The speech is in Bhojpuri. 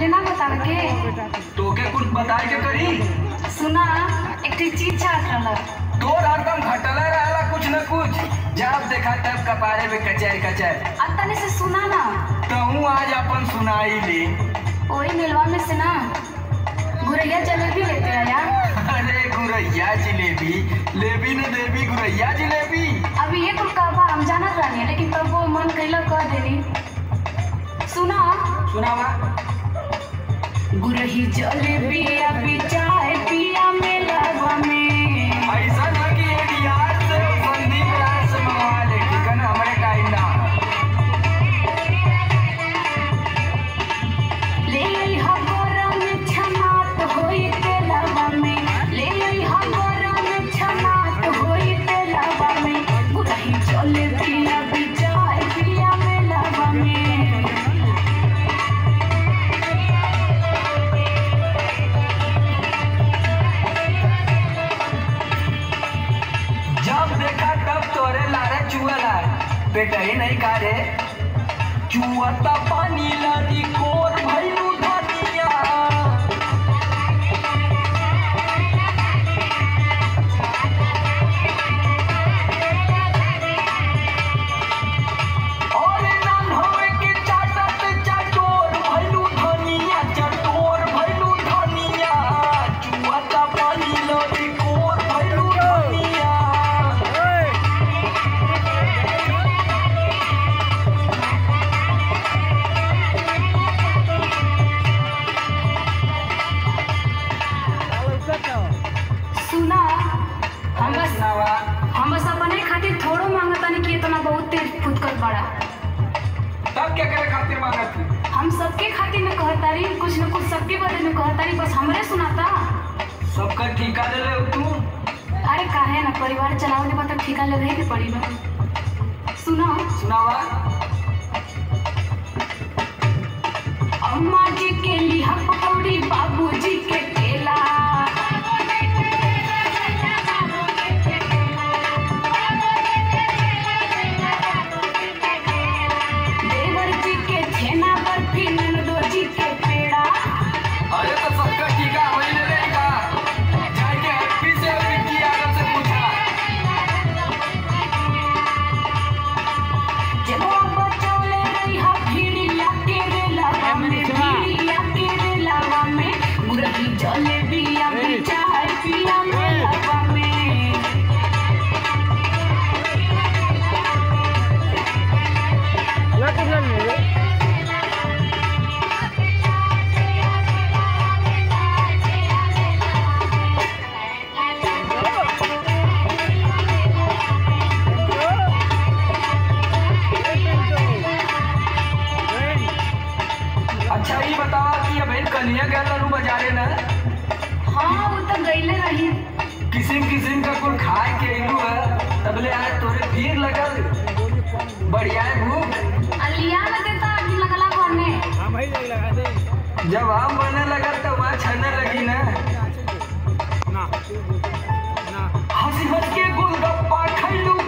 पहले ना बतावे के तोके कुछ बताए के करी। सुना एक चीज चाट रहा तोर हरदम घटला रहला कुछ न कुछ, जब देखा तब कपारे में कचर कचर। तने से सुना ना तहू आज अपन सुनाई ले। वही मिलवा में से ना गुरैया जलेबी लेते आया। अरे गुरैया जिलेबी लेबी न देवी गुरैया जिलेबी। अभी ये कुल कहबा हम जानत रहनी लेकिन तब वो मन कैला कह देनी। सुना सुनावा। गुरही जलेबी अभी चाय पिया मेलवा में। ऐसा ना कि एक यार से संदीप यार से मंगवा ले, ठीक है ना, हमारे टाइम ना। ले आई हमारा में छमात होई तेलवा में। ले आई हमारा में छमात होई तेलवा में। गुरही जलेबी अभी चाय पिया मेलवा में। जब देखा तब तोरे लारे चुअला, बेटा ही नहीं का रे। चुअता पानी लादी कोर भइलू धनिया। और नान होवे के चाटत चटोर भइलू धनिया, चटोर भइलू धनिया। चुअता पानी लादी कोर भइलू धनिया। सुना हम बस सुनावा। हम बस अपने खातिर थोड़ो मांगता नहीं कि इतना बहुत तेज फुदकत बड़ा। तब क्या करे खातिर मांगत थी? हम सबके खातिर में कहतारी कुछ न कुछ सबके बदले में कहतारी, बस हमरे सुनाता। सबका ठिका ले ले तू। अरे काहे ना, परिवार चलावे के बाद ठिका ले रही के पड़ी ना। सुना सुनावा। अम्मा जी के लिहा पकौड़ी, बाबूजी के केला। देवर जी के छेना बर्फी, ननदो जी के पेड़ा। अरे तो सबका ठिका वही ले लेगा। जाके हैप्पी से विक्की यादव से पूछा। जब बचौले रही हा भीड़िया के रेलावा में। भीड़िया के रेलावा में गुरही जलेबी अभी चाय पिया मेलवा में। अच्छा ये बतावा कि अब कन्हैया गया लरू बाजारे न। हाँ वो तो गईले रही। किसिम किसिम का कुल खाए के इलू है, तबले आज तोरे भीड़ लगल। बढ़िया है भूख। अलिया में देता आदमी लगला घर में। जब हम बने लगल तो वहाँ छने लगी ना। हंसी हंस के गोलगप्पा खैलू